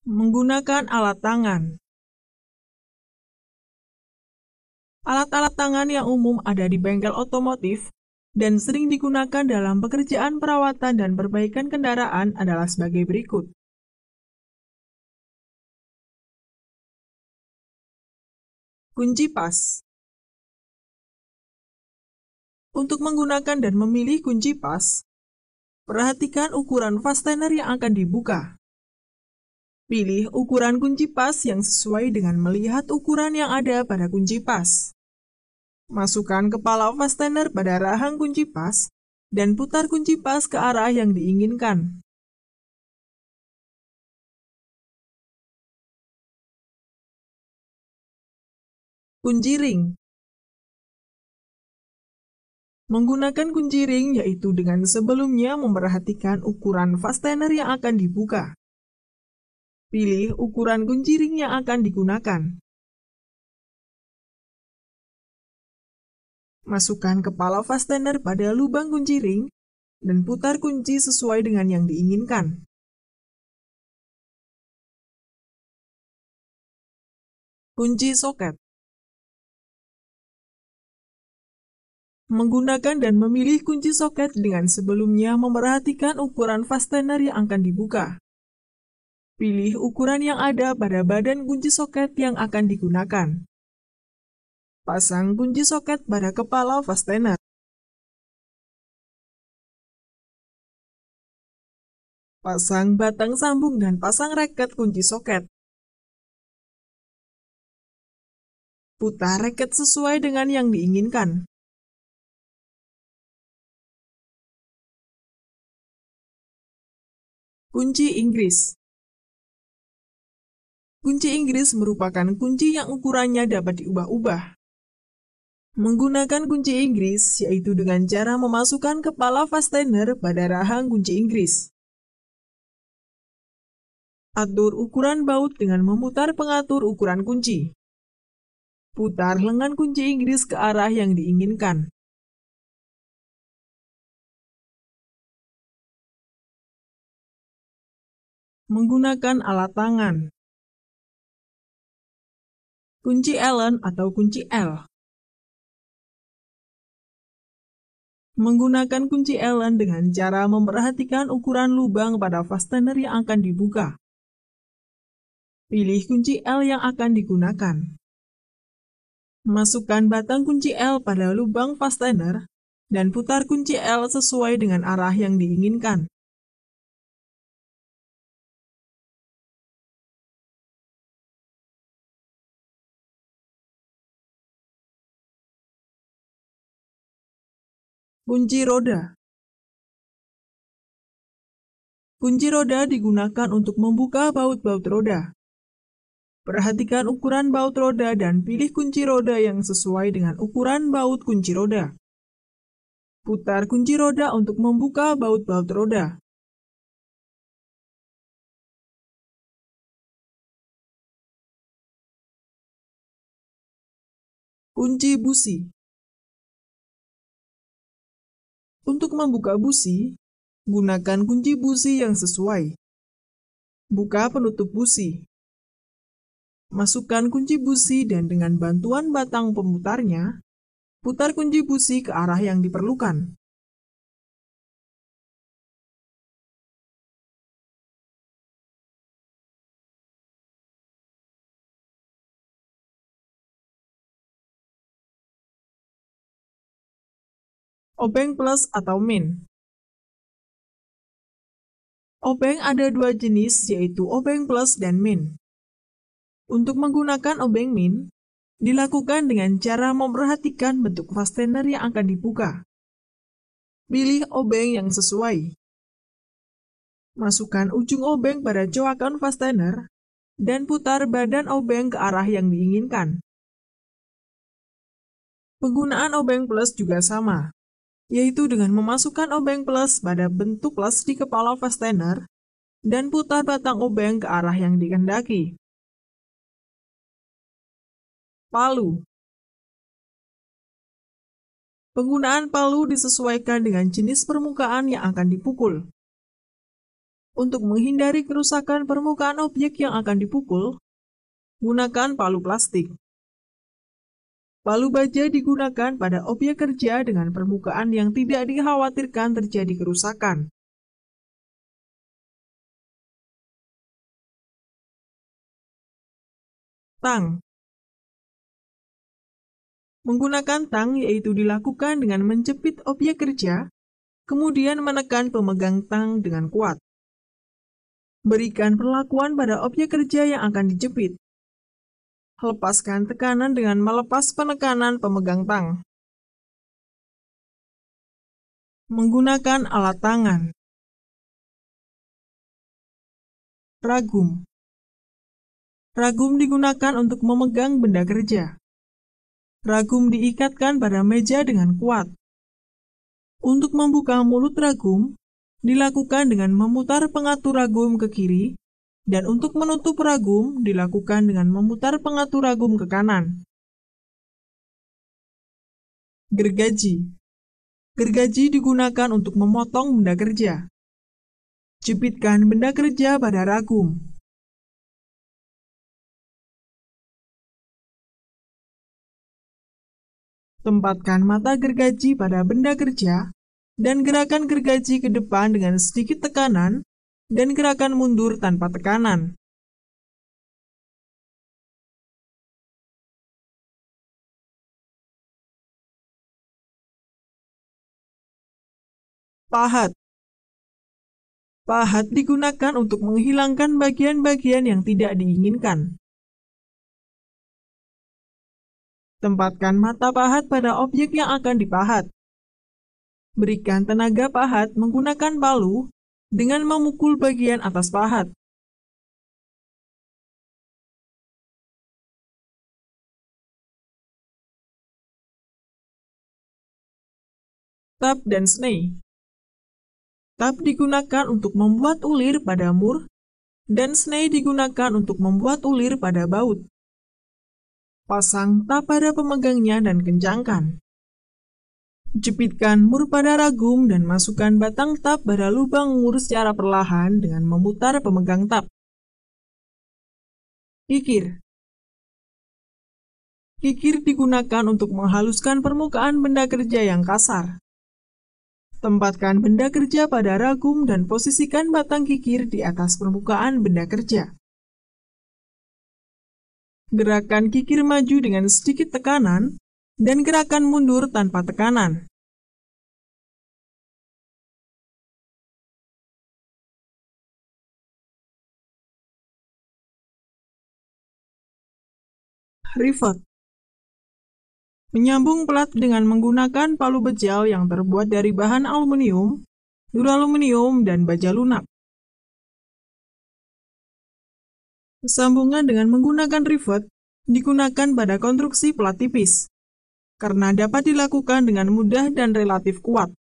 Menggunakan alat tangan. Alat-alat tangan yang umum ada di bengkel otomotif dan sering digunakan dalam pekerjaan perawatan dan perbaikan kendaraan adalah sebagai berikut. Kunci pas. Untuk menggunakan dan memilih kunci pas, perhatikan ukuran fastener yang akan dibuka. Pilih ukuran kunci pas yang sesuai dengan melihat ukuran yang ada pada kunci pas. Masukkan kepala fastener pada rahang kunci pas dan putar kunci pas ke arah yang diinginkan. Kunci ring. Menggunakan kunci ring yaitu dengan sebelumnya memperhatikan ukuran fastener yang akan dibuka. Pilih ukuran kunci ring yang akan digunakan. Masukkan kepala fastener pada lubang kunci ring dan putar kunci sesuai dengan yang diinginkan. Kunci soket. Menggunakan dan memilih kunci soket dengan sebelumnya memperhatikan ukuran fastener yang akan dibuka. Pilih ukuran yang ada pada badan kunci soket yang akan digunakan. Pasang kunci soket pada kepala fastener. Pasang batang sambung dan pasang reket kunci soket. Putar reket sesuai dengan yang diinginkan. Kunci Inggris. Kunci Inggris merupakan kunci yang ukurannya dapat diubah-ubah. Menggunakan kunci Inggris yaitu dengan cara memasukkan kepala fastener pada rahang kunci Inggris. Atur ukuran baut dengan memutar pengatur ukuran kunci. Putar lengan kunci Inggris ke arah yang diinginkan. Menggunakan alat tangan. Kunci Allen atau kunci L. Menggunakan kunci Allen dengan cara memperhatikan ukuran lubang pada fastener yang akan dibuka. Pilih kunci L yang akan digunakan. Masukkan batang kunci L pada lubang fastener dan putar kunci L sesuai dengan arah yang diinginkan. Kunci roda. Kunci roda digunakan untuk membuka baut-baut roda. Perhatikan ukuran baut roda dan pilih kunci roda yang sesuai dengan ukuran baut kunci roda. Putar kunci roda untuk membuka baut-baut roda. Kunci busi. Untuk membuka busi, gunakan kunci busi yang sesuai. Buka penutup busi. Masukkan kunci busi dan dengan bantuan batang pemutarnya, putar kunci busi ke arah yang diperlukan. Obeng plus atau min. Obeng ada dua jenis yaitu obeng plus dan min. Untuk menggunakan obeng min, dilakukan dengan cara memperhatikan bentuk fastener yang akan dibuka. Pilih obeng yang sesuai. Masukkan ujung obeng pada coakan fastener dan putar badan obeng ke arah yang diinginkan. Penggunaan obeng plus juga sama, yaitu dengan memasukkan obeng plus pada bentuk plus di kepala fastener dan putar batang obeng ke arah yang dikehendaki. Palu. Penggunaan palu disesuaikan dengan jenis permukaan yang akan dipukul. Untuk menghindari kerusakan permukaan objek yang akan dipukul, gunakan palu plastik. Palu baja digunakan pada objek kerja dengan permukaan yang tidak dikhawatirkan terjadi kerusakan. Tang. Menggunakan tang yaitu dilakukan dengan menjepit objek kerja, kemudian menekan pemegang tang dengan kuat. Berikan perlakuan pada objek kerja yang akan dijepit. Lepaskan tekanan dengan melepas penekanan pemegang tang. Menggunakan alat tangan. Ragum. Ragum digunakan untuk memegang benda kerja. Ragum diikatkan pada meja dengan kuat. Untuk membuka mulut ragum, dilakukan dengan memutar pengatur ragum ke kiri, dan untuk menutup ragum, dilakukan dengan memutar pengatur ragum ke kanan. Gergaji. Gergaji digunakan untuk memotong benda kerja. Jepitkan benda kerja pada ragum. Tempatkan mata gergaji pada benda kerja, dan gerakan gergaji ke depan dengan sedikit tekanan, dan gerakan mundur tanpa tekanan. Pahat. Pahat digunakan untuk menghilangkan bagian-bagian yang tidak diinginkan. Tempatkan mata pahat pada objek yang akan dipahat. Berikan tenaga pahat menggunakan palu dengan memukul bagian atas pahat. Tap dan snei. Tap digunakan untuk membuat ulir pada mur, dan snei digunakan untuk membuat ulir pada baut. Pasang tap pada pemegangnya dan kencangkan. Jepitkan mur pada ragum dan masukkan batang tap pada lubang mur secara perlahan dengan memutar pemegang tap. Kikir. Kikir digunakan untuk menghaluskan permukaan benda kerja yang kasar. Tempatkan benda kerja pada ragum dan posisikan batang kikir di atas permukaan benda kerja. Gerakan kikir maju dengan sedikit tekanan, dan gerakan mundur tanpa tekanan. Rivet. Menyambung pelat dengan menggunakan palu bejal yang terbuat dari bahan aluminium, duraluminium, dan baja lunak. Sambungan dengan menggunakan rivet digunakan pada konstruksi pelat tipis, karena dapat dilakukan dengan mudah dan relatif kuat.